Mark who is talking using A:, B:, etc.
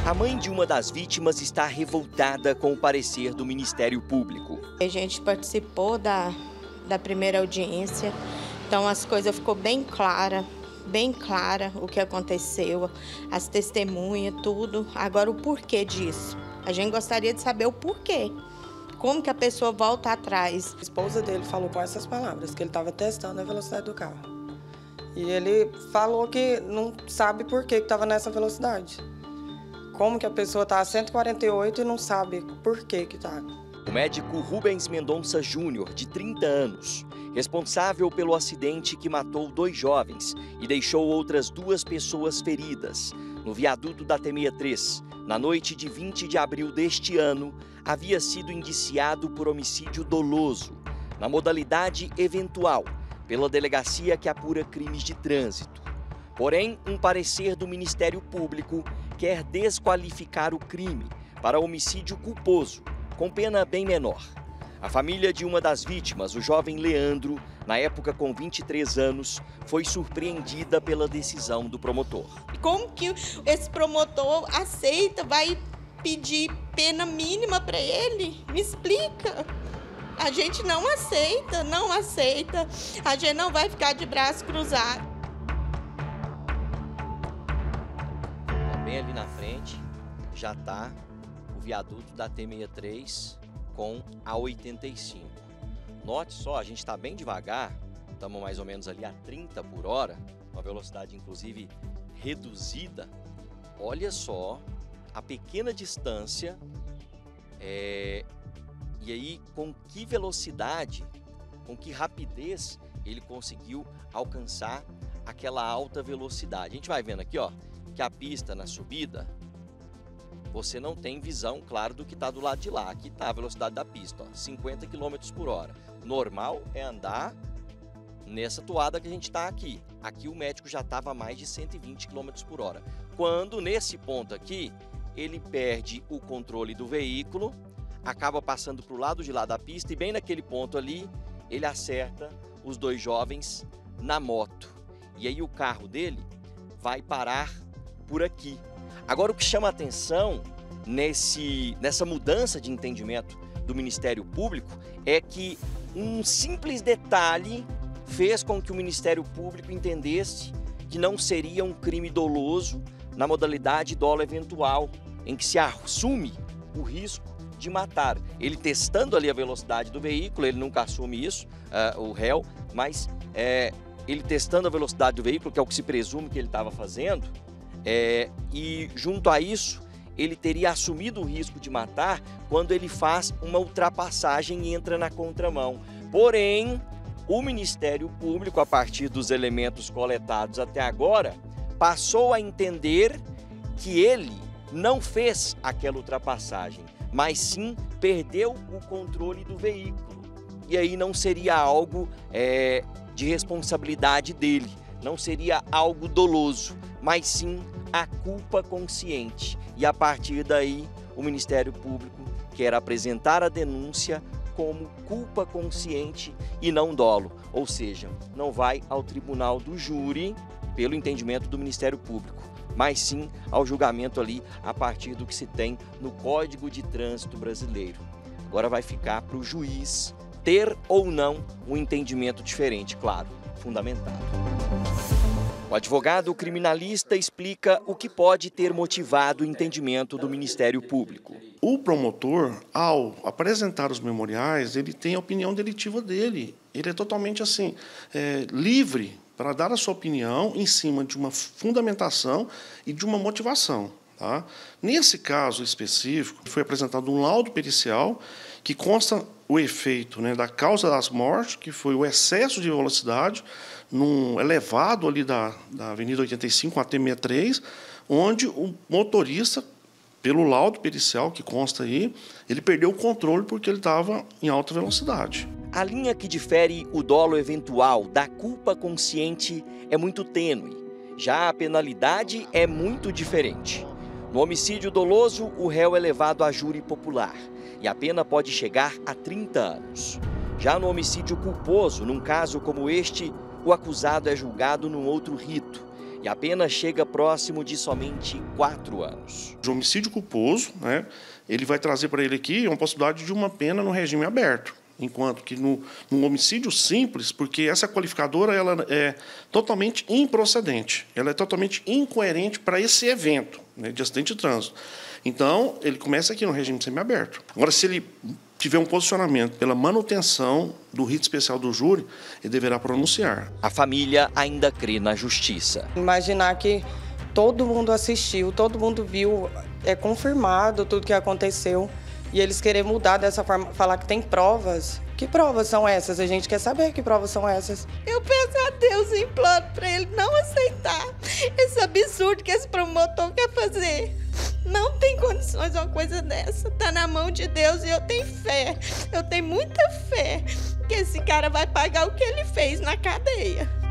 A: A mãe de uma das vítimas está revoltada com o parecer do Ministério Público.
B: A gente participou da primeira audiência, então as coisas ficou bem clara o que aconteceu, as testemunhas, tudo. Agora o porquê disso. A gente gostaria de saber o porquê. Como que a pessoa volta atrás.
C: A esposa dele falou com essas palavras, que ele estava testando a velocidade do carro. E ele falou que não sabe por que estava nessa velocidade. Como que a pessoa está a 148 e não sabe por que está.
A: O médico Rubens Mendonça Júnior, de 30 anos, responsável pelo acidente que matou 2 jovens e deixou outras 2 pessoas feridas no viaduto da T-63, na noite de 20 de abril deste ano, havia sido indiciado por homicídio doloso, na modalidade eventual, pela delegacia que apura crimes de trânsito. Porém, um parecer do Ministério Público quer desqualificar o crime para homicídio culposo, com pena bem menor. A família de uma das vítimas, o jovem Leandro, na época com 23 anos, foi surpreendida pela decisão do promotor.
B: Como que esse promotor aceita, vai pedir pena mínima para ele? Me explica. A gente não aceita. A gente não vai ficar de braço cruzado.
A: Bem ali na frente já está o viaduto da T-63 com a 85. Note só, a gente está bem devagar, estamos mais ou menos ali a 30 por hora, uma velocidade inclusive reduzida. Olha só a pequena distância e aí com que velocidade, com que rapidez ele conseguiu alcançar aquela alta velocidade. A gente vai vendo aqui, ó, que a pista na subida, você não tem visão, claro, do que está do lado de lá. Aqui está a velocidade da pista, ó, 50 km por hora. Normal é andar nessa toada que a gente está aqui. Aqui o médico já estava a mais de 120 km por hora. Quando, nesse ponto aqui, ele perde o controle do veículo, acaba passando para o lado de lá da pista e bem naquele ponto ali, ele acerta os 2 jovens na moto. E aí o carro dele vai parar por aqui. Agora, o que chama a atenção nessa mudança de entendimento do Ministério Público é que um simples detalhe fez com que o Ministério Público entendesse que não seria um crime doloso na modalidade dolo eventual, em que se assume o risco de matar. Ele testando ali a velocidade do veículo, ele nunca assume isso, o réu, mas ele testando a velocidade do veículo, que é o que se presume que ele estava fazendo, e junto a isso, ele teria assumido o risco de matar quando ele faz uma ultrapassagem e entra na contramão. Porém, o Ministério Público, a partir dos elementos coletados até agora, passou a entender que ele não fez aquela ultrapassagem, mas sim perdeu o controle do veículo. E aí não seria algo de responsabilidade dele, não seria algo doloso, mas sim a culpa consciente. E a partir daí, o Ministério Público quer apresentar a denúncia como culpa consciente e não dolo. Ou seja, não vai ao tribunal do júri, pelo entendimento do Ministério Público, mas sim ao julgamento ali a partir do que se tem no Código de Trânsito Brasileiro. Agora vai ficar para o juiz ter ou não um entendimento diferente, claro, fundamentado. O advogado criminalista explica o que pode ter motivado o entendimento do Ministério Público.
D: O promotor, ao apresentar os memoriais, ele tem a opinião delitiva dele. Ele é totalmente assim, livre para dar a sua opinião em cima de uma fundamentação e de uma motivação. Tá? Nesse caso específico, foi apresentado um laudo pericial que consta o efeito, né, da causa das mortes, que foi o excesso de velocidade num elevado ali da Avenida 85, a T-63, onde o motorista, pelo laudo pericial que consta aí, ele perdeu o controle porque ele estava em alta velocidade.
A: A linha que difere o dolo eventual da culpa consciente é muito tênue. Já a penalidade é muito diferente. No homicídio doloso, o réu é levado a júri popular e a pena pode chegar a 30 anos. Já no homicídio culposo, num caso como este, o acusado é julgado num outro rito e a pena chega próximo de somente 4 anos.
D: De homicídio culposo, né, ele vai trazer para ele aqui uma possibilidade de uma pena no regime aberto. Enquanto que no homicídio simples, porque essa qualificadora ela é totalmente improcedente, ela é totalmente incoerente para esse evento, né, de acidente de trânsito. Então, ele começa aqui no regime semiaberto. Agora, se ele tiver um posicionamento pela manutenção do rito especial do júri, ele deverá pronunciar.
A: A família ainda crê na justiça.
C: Imaginar que todo mundo assistiu, todo mundo viu, é confirmado tudo que aconteceu. E eles querem mudar dessa forma, falar que tem provas. Que provas são essas? A gente quer saber que provas são essas.
B: Eu peço a Deus e imploro para ele não aceitar esse absurdo que esse promotor quer fazer. Não tem condições uma coisa dessa. Tá na mão de Deus e eu tenho fé. Eu tenho muita fé que esse cara vai pagar o que ele fez na cadeia.